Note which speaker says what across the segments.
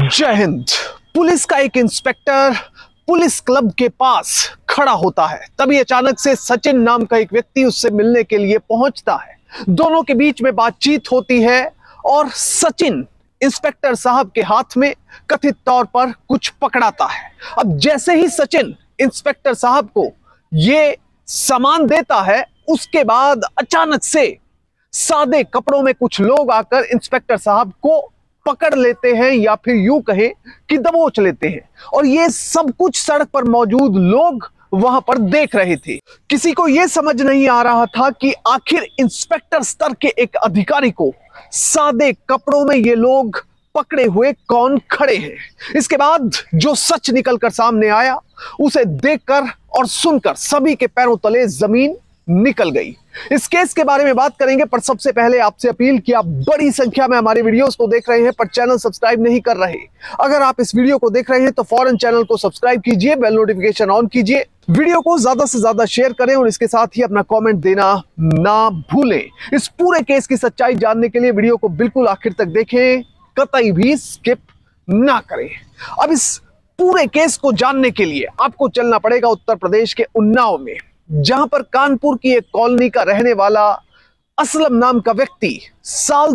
Speaker 1: जय हिंद। पुलिस का एक इंस्पेक्टर पुलिस क्लब के पास खड़ा होता है, तभी अचानक से सचिन नाम का एक व्यक्ति उससे मिलने के लिए पहुंचता है। दोनों के बीच में बातचीत होती है और सचिन इंस्पेक्टर साहब के हाथ में कथित तौर पर कुछ पकड़ाता है। अब जैसे ही सचिन इंस्पेक्टर साहब को ये सामान देता है, उसके बाद अचानक से सादे कपड़ों में कुछ लोग आकर इंस्पेक्टर साहब को पकड़ लेते हैं, या फिर यूं कहें कि दबोच लेते हैं। और ये सब कुछ सड़क पर मौजूद लोग वहां पर देख रहे थे। किसी को यह समझ नहीं आ रहा था कि आखिर इंस्पेक्टर स्तर के एक अधिकारी को सादे कपड़ों में ये लोग पकड़े हुए कौन खड़े हैं। इसके बाद जो सच निकलकर सामने आया, उसे देखकर और सुनकर सभी के पैरों तले जमीन निकल गई। इस केस के बारे में बात करेंगे, पर सबसे पहले आपसे अपील कि आप बड़ी संख्या में हमारे वीडियोस को देख रहे हैं पर चैनल सब्सक्राइब नहीं कर रहे। अगर आप इस वीडियो को देख रहे हैं तो फौरन चैनल को सब्सक्राइब कीजिए, बेल नोटिफिकेशन ऑन कीजिए, वीडियो को ज्यादा से ज्यादा शेयर करें और इसके साथ ही अपना कमेंट देना ना भूलें। इस पूरे केस की सच्चाई जानने के लिए वीडियो को बिल्कुल आखिर तक देखें, कतई भी स्किप ना करें। अब इस पूरे केस को जानने के लिए आपको चलना पड़ेगा उत्तर प्रदेश के उन्नाव में, जहां पर कानपुर की एक कॉलोनी का रहने वाला असलम नाम का व्यक्ति साल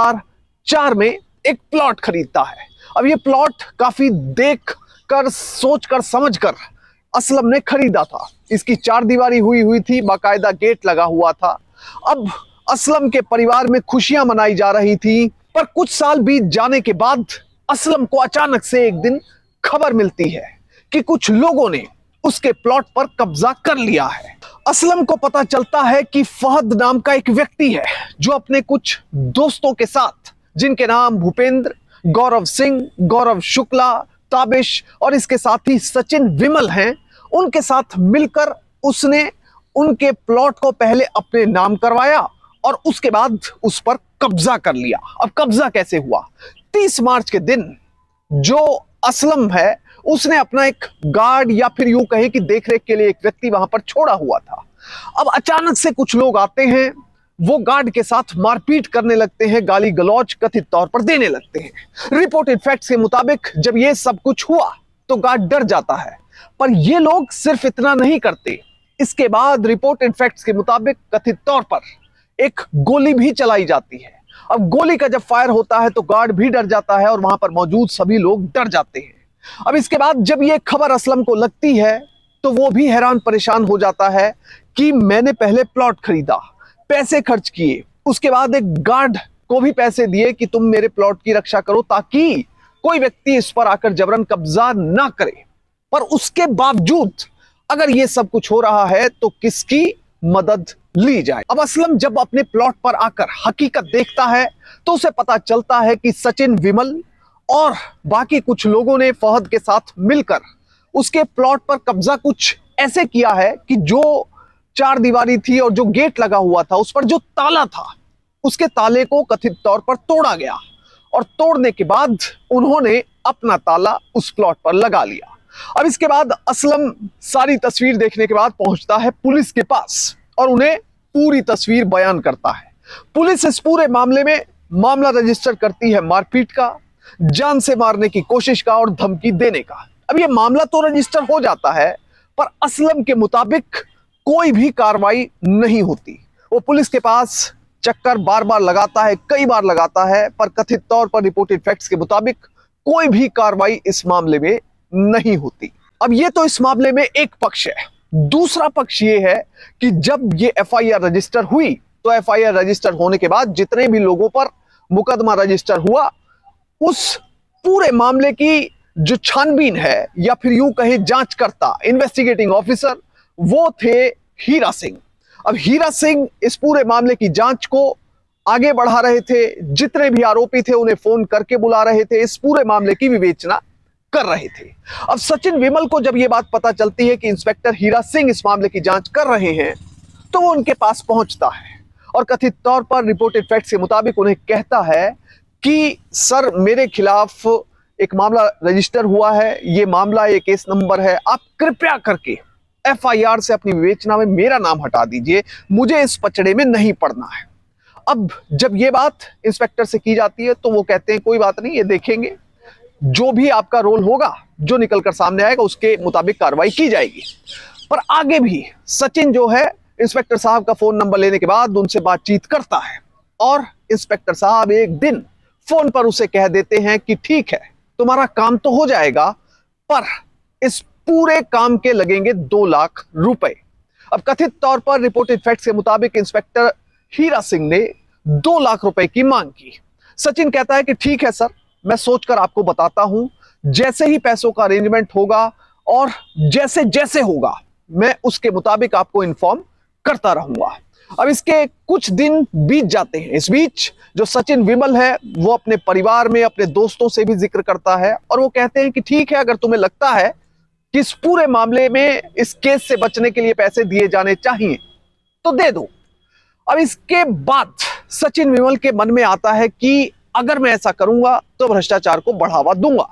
Speaker 1: 2004 में एक प्लॉट खरीदता है। अब ये प्लॉट काफी देख कर, सोच कर, समझ कर असलम ने खरीदा था। इसकी चार दीवारी हुई थी, बाकायदा गेट लगा हुआ था। अब असलम के परिवार में खुशियां मनाई जा रही थी, पर कुछ साल बीत जाने के बाद असलम को अचानक से एक दिन खबर मिलती है कि कुछ लोगों ने उसके प्लॉट पर कब्जा कर लिया है। असलम को पता चलता है कि फहद नाम का एक व्यक्ति है जो अपने कुछ दोस्तों के साथ, जिनके नाम भूपेंद्र, गौरव सिंह, गौरव शुक्ला, ताबिश और इसके साथ ही सचिन विमल हैं, उनके साथ मिलकर उसने उनके प्लॉट को पहले अपने नाम करवाया और उसके बाद उस पर कब्जा कर लिया। अब कब्जा कैसे हुआ? 30 मार्च के दिन जो असलम है उसने अपना एक गार्ड, या फिर यूं कहे कि देखरेख के लिए एक व्यक्ति वहां पर छोड़ा हुआ था। अब अचानक से कुछ लोग आते हैं, वो गार्ड के साथ मारपीट करने लगते हैं, गाली गलौज कथित तौर पर देने लगते हैं। रिपोर्टेड फैक्ट्स के मुताबिक जब ये सब कुछ हुआ तो गार्ड डर जाता है, पर ये लोग सिर्फ इतना नहीं करते। इसके बाद रिपोर्टेड फैक्ट्स के मुताबिक कथित तौर पर एक गोली भी चलाई जाती है। अब गोली का जब फायर होता है तो गार्ड भी डर जाता है और वहां पर मौजूद सभी लोग डर जाते हैं। अब इसके बाद जब ये खबर असलम को लगती है तो वो भी हैरान परेशान हो जाता है कि मैंने पहले प्लॉट खरीदा, पैसे खर्च किए, उसके बाद एक गार्ड को भी पैसे दिए कि तुम मेरे प्लॉट की रक्षा करो ताकि कोई व्यक्ति इस पर आकर जबरन कब्जा ना करे, पर उसके बावजूद अगर ये सब कुछ हो रहा है तो किसकी मदद ली जाए। अब असलम जब अपने प्लॉट पर आकर हकीकत देखता है तो उसे पता चलता है कि सचिन विमल और बाकी कुछ लोगों ने फहद के साथ मिलकर उसके प्लॉट पर कब्जा कुछ ऐसे किया है कि जो चार दीवारी थी और जो गेट लगा हुआ था उस पर जो ताला था, उसके ताले को कथित तौर पर तोड़ा गया और तोड़ने के बाद उन्होंने अपना ताला उस प्लॉट पर लगा लिया। अब इसके बाद असलम सारी तस्वीर देखने के बाद पहुंचता है पुलिस के पास और उन्हें पूरी तस्वीर बयान करता है। पुलिस इस पूरे मामले में मामला रजिस्टर करती है मारपीट का, जान से मारने की कोशिश का और धमकी देने का। अब ये मामला तो रजिस्टर हो जाता है, पर असलम के मुताबिक कोई भी कार्रवाई नहीं होती। वो पुलिस के पास चक्कर बार बार लगाता है, कई बार लगाता है, पर कथित तौर पर रिपोर्टेड फैक्ट्स के मुताबिक कोई भी कार्रवाई इस मामले में नहीं होती। अब ये तो इस मामले में एक पक्ष है। दूसरा पक्ष ये है कि जब ये एफआईआर रजिस्टर हुई तो एफआईआर रजिस्टर होने के बाद जितने भी लोगों पर मुकदमा रजिस्टर हुआ, उस पूरे मामले की जो छानबीन है, या फिर यूं कहे जांचकर्ता, इन्वेस्टिगेटिंग ऑफिसर, वो थे हीरा सिंह। अब हीरा सिंह इस पूरे मामले की जांच को आगे बढ़ा रहे थे, जितने भी आरोपी थे उन्हें फोन करके बुला रहे थे, इस पूरे मामले की विवेचना कर रहे थे। अब सचिन विमल को जब यह बात पता चलती है कि इंस्पेक्टर हीरा सिंह इस मामले की जांच कर रहे हैं तो वो उनके पास पहुंचता है और कथित तौर पर रिपोर्टेड फैक्ट्स के मुताबिक उन्हें कहता है कि सर, मेरे खिलाफ एक मामला रजिस्टर हुआ है, ये मामला एक केस नंबर है, आप कृपया करके एफआईआर से अपनी विवेचना में मेरा नाम हटा दीजिए, मुझे इस पचड़े में नहीं पड़ना है। अब जब ये बात इंस्पेक्टर से की जाती है तो वो कहते हैं कोई बात नहीं, ये देखेंगे। जो भी आपका रोल होगा, जो निकलकर सामने आएगा उसके मुताबिक कार्रवाई की जाएगी। पर आगे भी सचिन जो है इंस्पेक्टर साहब का फोन नंबर लेने के बाद उनसे बातचीत करता है और इंस्पेक्टर साहब एक दिन फोन पर उसे कह देते हैं कि ठीक है, तुम्हारा काम तो हो जाएगा, पर इस पूरे काम के लगेंगे 2 लाख रुपए। अब कथित तौर पर रिपोर्टेड फैक्ट्स के मुताबिक इंस्पेक्टर हीरा सिंह ने 2 लाख रुपए की मांग की। सचिन कहता है कि ठीक है सर, मैं सोचकर आपको बताता हूं, जैसे ही पैसों का अरेंजमेंट होगा और जैसे जैसे होगा मैं उसके मुताबिक आपको इन्फॉर्म करता रहूंगा। अब इसके कुछ दिन बीत जाते हैं। इस बीच जो सचिन विमल है वो अपने परिवार में अपने दोस्तों से भी जिक्र करता है और वो कहते हैं कि ठीक है, अगर तुम्हें लगता है कि इस पूरे मामले में इस केस से बचने के लिए पैसे दिए जाने चाहिए तो दे दो। अब इसके बाद सचिन विमल के मन में आता है कि अगर मैं ऐसा करूंगा तो भ्रष्टाचार को बढ़ावा दूंगा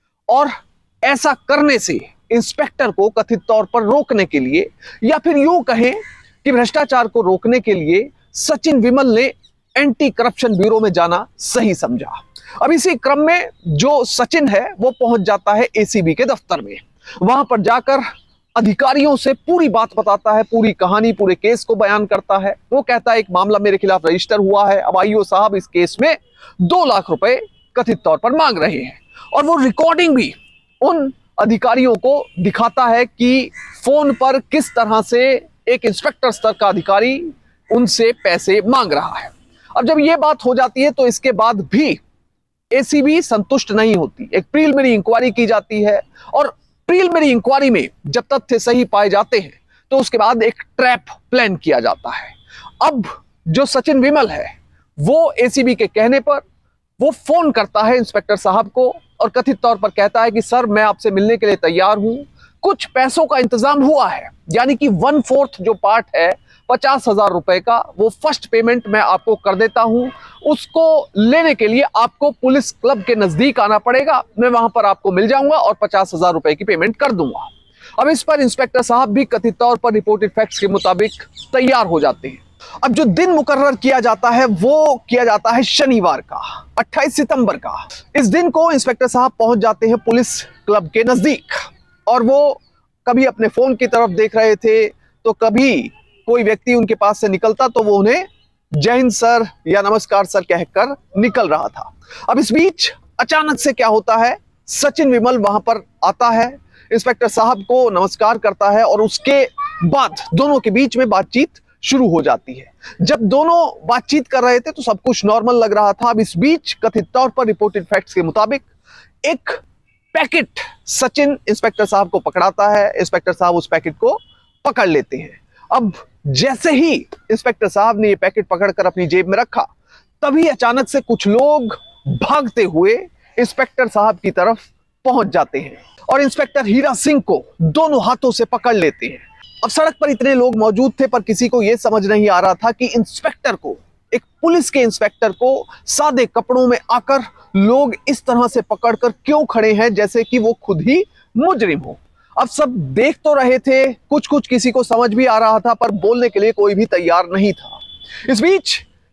Speaker 1: और ऐसा करने से इंस्पेक्टर को कथित तौर पर रोकने के लिए या फिर यूं कहें कि भ्रष्टाचार को रोकने के लिए सचिन विमल ने एंटी करप्शन ब्यूरो में जाना सही समझा। अब इसी क्रम में जो सचिन है वो पहुंच जाता है एसीबी के दफ्तर में। वहां पर जाकर अधिकारियों से पूरी बात बताता है, पूरी कहानी, पूरे केस को बयान करता है। वो कहता है एक मामला मेरे खिलाफ रजिस्टर हुआ है, अब आईओ साहब इस केस में 2 लाख रुपए कथित तौर पर मांग रहे हैं और वो रिकॉर्डिंग भी उन अधिकारियों को दिखाता है कि फोन पर किस तरह से एक इंस्पेक्टर स्तर का अधिकारी उनसे पैसे मांग रहा है। अब जब यह बात हो जाती है तो इसके बाद भी एसीबी संतुष्ट नहीं होती। एक प्रीलिमिनरी इंक्वायरी की जाती है और प्रीलिमिनरी इंक्वायरी में जब तथ्य सही पाए जाते हैं तो उसके बाद एक ट्रैप प्लान किया जाता है। अब जो सचिन विमल है वो एसीबी के कहने पर वो फोन करता है इंस्पेक्टर साहब को और कथित तौर पर कहता है कि सर, मैं आपसे मिलने के लिए तैयार हूं, कुछ पैसों का इंतजाम हुआ है, यानी कि 1/4 जो पार्ट है 50,000 रुपए का, वो फर्स्ट पेमेंट मैं आपको कर देता हूं। उसको लेने के लिए आपको पुलिस क्लब के नजदीक आना पड़ेगा, मैं वहां पर आपको मिल जाऊंगा और 50,000 रुपए की पेमेंट कर दूंगा। अब इस पर इंस्पेक्टर साहब भी कथित तौर पर रिपोर्टेड फैक्ट्स के मुताबिक तैयार हो जाते हैं। अब जो दिन मुकर्रर किया जाता है वो किया जाता है शनिवार का, 28 सितंबर का। इस दिन को इंस्पेक्टर साहब पहुंच जाते हैं पुलिस क्लब के नजदीक और वो कभी अपने फोन की तरफ देख रहे थे तो कभी कोई व्यक्ति उनके पास से निकलता तो वो उन्हें जय हिंद सर या नमस्कार सर कहकर निकल रहा था। अब इस बीच अचानक से क्या होता है, सचिन विमल वहां पर आता है, इंस्पेक्टर साहब को नमस्कार करता है और उसके बाद दोनों के बीच में बातचीत शुरू हो जाती है। जब दोनों बातचीत कर रहे थे तो सब कुछ नॉर्मल लग रहा था। अब इस बीच कथित तौर पर रिपोर्टेड फैक्ट्स के मुताबिक एक पैकेट सचिन इंस्पेक्टर साहब को पकड़ाता है। इंस्पेक्टर साहब उस पैकेट को पकड़ लेते हैं। अब जैसे ही इंस्पेक्टर साहब ने ये पैकेट पकड़कर अपनी जेब में रखा तभी अचानक से कुछ लोग भागते हुए इंस्पेक्टर साहब की तरफ पहुंच जाते हैं और इंस्पेक्टर हीरा सिंह को दोनों हाथों से पकड़ लेते हैं। अब सड़क पर इतने लोग मौजूद थे पर किसी को यह समझ नहीं आ रहा था कि इंस्पेक्टर को, एक पुलिस के इंस्पेक्टर को सादे कपड़ों में आकर लोग इस तरह से पकड़कर क्यों खड़े हैं जैसे कि वो खुद ही मुजरिम हो। अब सब देख तो रहे थे, कुछ कुछ किसी को समझ भी आ रहा था पर बोलने के लिए कोई भी तैयार नहीं था। इस बीच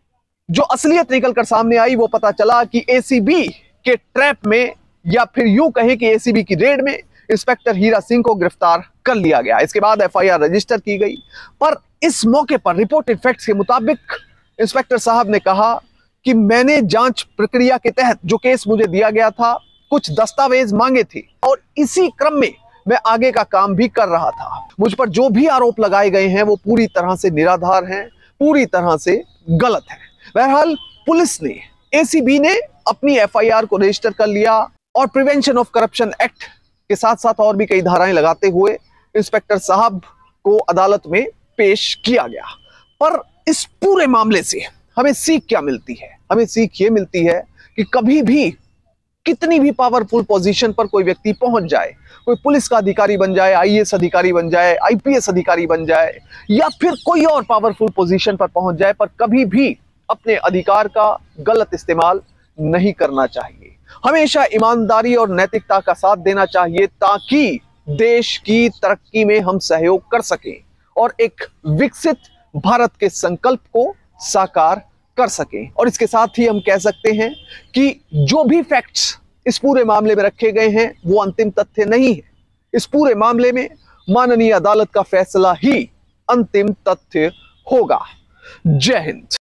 Speaker 1: जो असलियत निकलकर सामने आई वो पता चला कि एसीबी के ट्रैप में या फिर यूं कहें कि एसीबी की रेड में इंस्पेक्टर हीरा सिंह को गिरफ्तार कर लिया गया। इसके बाद एफआईआर रजिस्टर की गई। पर इस मौके पर रिपोर्टेड फैक्ट्स के मुताबिक इंस्पेक्टर साहब ने कहा कि मैंने जांच प्रक्रिया के तहत जो केस मुझे दिया गया था कुछ दस्तावेज मांगे थे और इसी क्रम में मैं आगे का काम भी कर रहा था। मुझ पर जो भी आरोप लगाए गए हैं वो पूरी तरह से निराधार हैं, पूरी तरह से गलत है। बहरहाल पुलिस ने, एसीबी ने अपनी एफआईआर को रजिस्टर कर लिया और प्रिवेंशन ऑफ करप्शन एक्ट के साथ साथ और भी कई धाराएं लगाते हुए इंस्पेक्टर साहब को अदालत में पेश किया गया। पर इस पूरे मामले से हमें सीख क्या मिलती है? हमें सीख ये मिलती है कि कभी भी कितनी भी पावरफुल पोजीशन पर कोई व्यक्ति पहुंच जाए, कोई पुलिस का अधिकारी बन जाए, आईएएस अधिकारी बन जाए, आईपीएस अधिकारी बन जाए या फिर कोई और पावरफुल पोजीशन पर पहुंच जाए, पर कभी भी अपने अधिकार का गलत इस्तेमाल नहीं करना चाहिए। हमेशा ईमानदारी और नैतिकता का साथ देना चाहिए ताकि देश की तरक्की में हम सहयोग कर सकें और एक विकसित भारत के संकल्प को साकार कर सकें। और इसके साथ ही हम कह सकते हैं कि जो भी फैक्ट्स इस पूरे मामले में रखे गए हैं वो अंतिम तथ्य नहीं है। इस पूरे मामले में माननीय अदालत का फैसला ही अंतिम तथ्य होगा। जय हिंद।